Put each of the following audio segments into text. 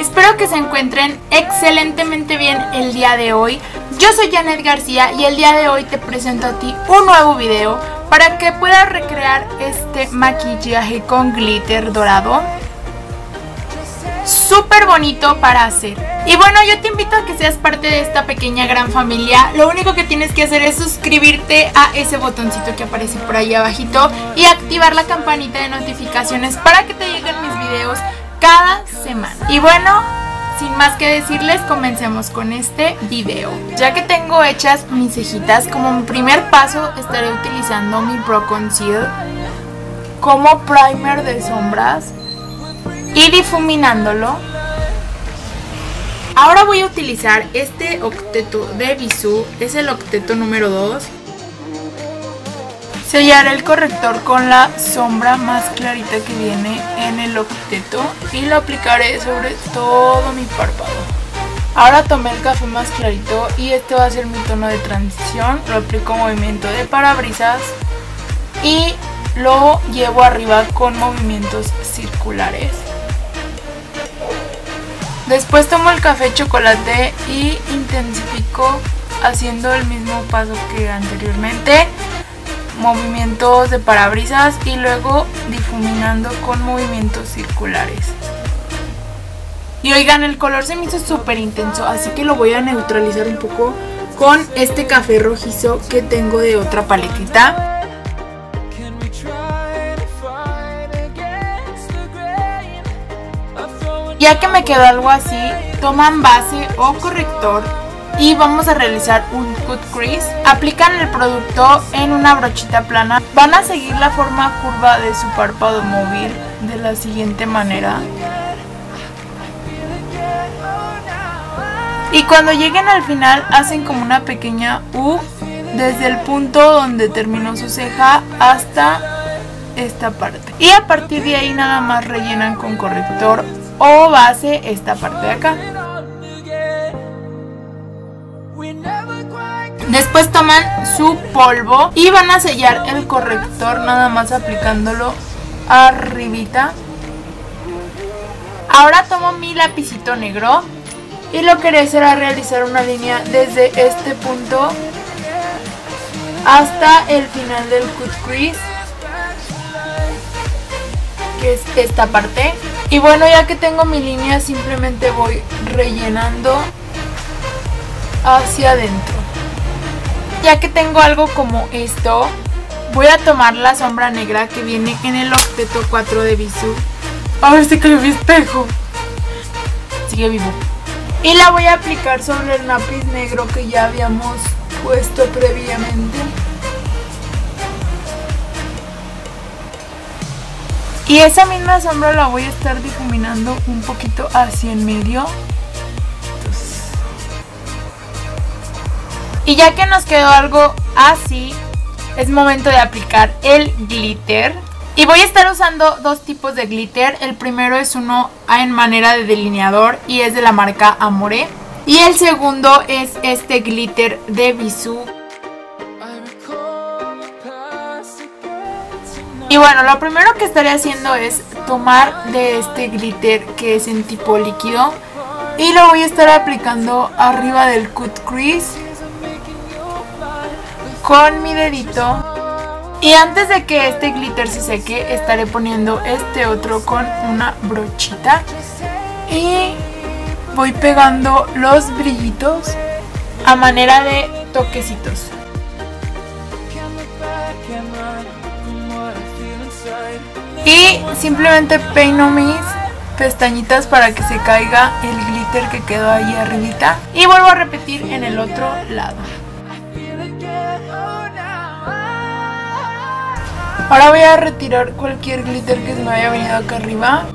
Espero que se encuentren excelentemente bien el día de hoy. Yo soy Janet García y el día de hoy te presento a ti un nuevo video para que puedas recrear este maquillaje con glitter dorado. Súper bonito para hacer. Y bueno, yo te invito a que seas parte de esta pequeña gran familia. Lo único que tienes que hacer es suscribirte a ese botoncito que aparece por ahí abajito y activar la campanita de notificaciones para que te lleguen mis videos cada semana. Y bueno, sin más que decirles, comencemos con este video. Ya que tengo hechas mis cejitas, como mi primer paso estaré utilizando mi Pro Conceal como primer de sombras y difuminándolo. Ahora voy a utilizar este octeto de Bisú, es el octeto número 2. Sellaré el corrector con la sombra más clarita que viene en el octeto y lo aplicaré sobre todo mi párpado. Ahora tomé el café más clarito y este va a ser mi tono de transición. Lo aplico movimiento de parabrisas y lo llevo arriba con movimientos circulares. Después tomo el café chocolate y intensifico haciendo el mismo paso que anteriormente. Movimientos de parabrisas y luego difuminando con movimientos circulares. Y oigan, el color se me hizo súper intenso, así que lo voy a neutralizar un poco con este café rojizo que tengo de otra paletita. Ya que me quedó algo así, toman base o corrector y vamos a realizar un cut crease. Aplican el producto en una brochita plana. Van a seguir la forma curva de su párpado móvil de la siguiente manera. Y cuando lleguen al final hacen como una pequeña U desde el punto donde terminó su ceja hasta esta parte. Y a partir de ahí nada más rellenan con corrector o base esta parte de acá. Después toman su polvo y van a sellar el corrector nada más aplicándolo arribita. Ahora tomo mi lapicito negro y lo que haré será realizar una línea desde este punto hasta el final del cut crease, que es esta parte. Y bueno, ya que tengo mi línea, simplemente voy rellenando hacia adentro. Ya que tengo algo como esto, voy a tomar la sombra negra que viene en el octeto 4 de Bisú. A ver si cayó mi espejo. Sigue vivo. Y la voy a aplicar sobre el lápiz negro que ya habíamos puesto previamente. Y esa misma sombra la voy a estar difuminando un poquito hacia en medio. Y ya que nos quedó algo así, es momento de aplicar el glitter. Y voy a estar usando dos tipos de glitter. El primero es uno en manera de delineador y es de la marca Amore. Y el segundo es este glitter de Bisú. Y bueno, lo primero que estaré haciendo es tomar de este glitter que es en tipo líquido y lo voy a estar aplicando arriba del cut crease con mi dedito. Y antes de que este glitter se seque, estaré poniendo este otro con una brochita y voy pegando los brillitos a manera de toquecitos. Y simplemente peino mis pestañitas para que se caiga el glitter que quedó ahí arribita. Y vuelvo a repetir en el otro lado. Ahora voy a retirar cualquier glitter que se me haya venido acá arriba.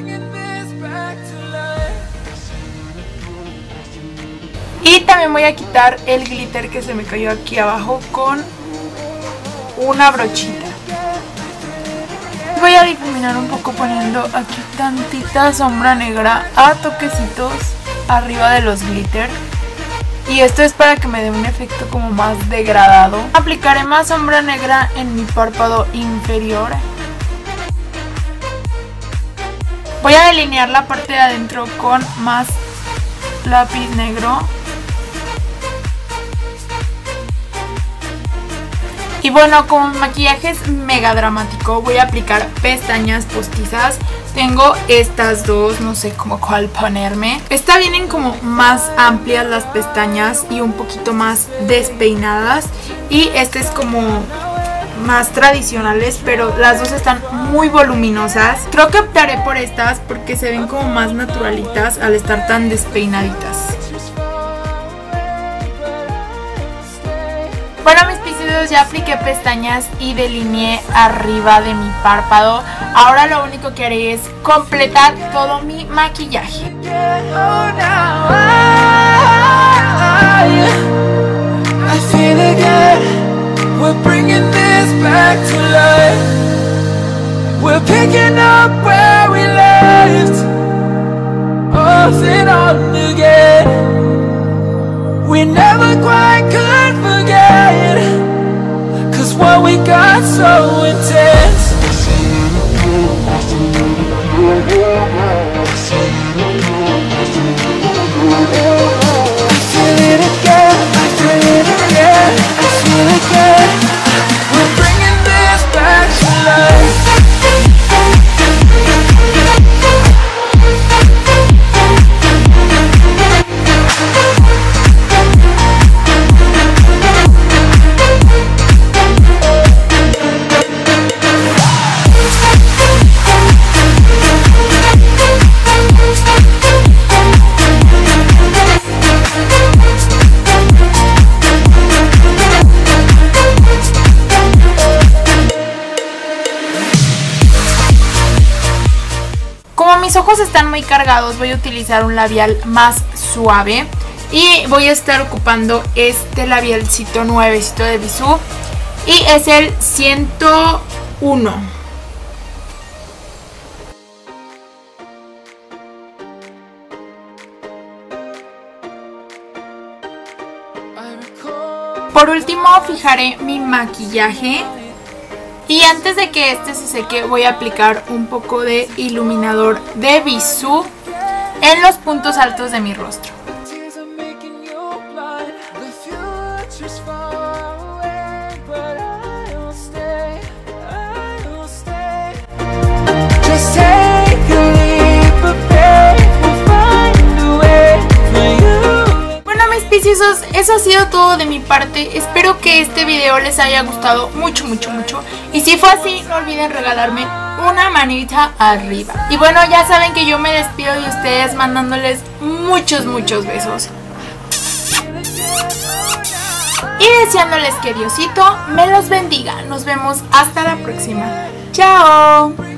Y también voy a quitar el glitter que se me cayó aquí abajo con una brochita. Voy a difuminar un poco poniendo aquí tantita sombra negra a toquecitos arriba de los glitter. Y esto es para que me dé un efecto como más degradado. Aplicaré más sombra negra en mi párpado inferior. Voy a delinear la parte de adentro con más lápiz negro. Y bueno, como mi maquillaje es mega dramático, voy a aplicar pestañas postizas. Tengo estas dos, no sé cómo cuál ponerme. Esta vienen como más amplias las pestañas y un poquito más despeinadas. Y esta es como más tradicionales, pero las dos están muy voluminosas. Creo que optaré por estas porque se ven como más naturalitas al estar tan despeinaditas. Bueno, mis piscidos, ya apliqué pestañas y delineé arriba de mi párpado. Ahora lo único que haré es completar todo mi maquillaje. We never quite could forget, 'cause what we got so intense. I feel it again, I feel it again, I feel it again. We're bringing this back to life. Mis ojos están muy cargados, voy a utilizar un labial más suave y voy a estar ocupando este labialcito nuevecito de Bisú y es el 101. Por último fijaré mi maquillaje. Y antes de que este se seque voy a aplicar un poco de iluminador de Bisú en los puntos altos de mi rostro. Eso ha sido todo de mi parte. Espero que este video les haya gustado mucho. Y si fue así, no olviden regalarme una manita arriba. Y bueno, ya saben que yo me despido de ustedes mandándoles muchos besos. Y deseándoles que Diosito me los bendiga. Nos vemos hasta la próxima. ¡Chao!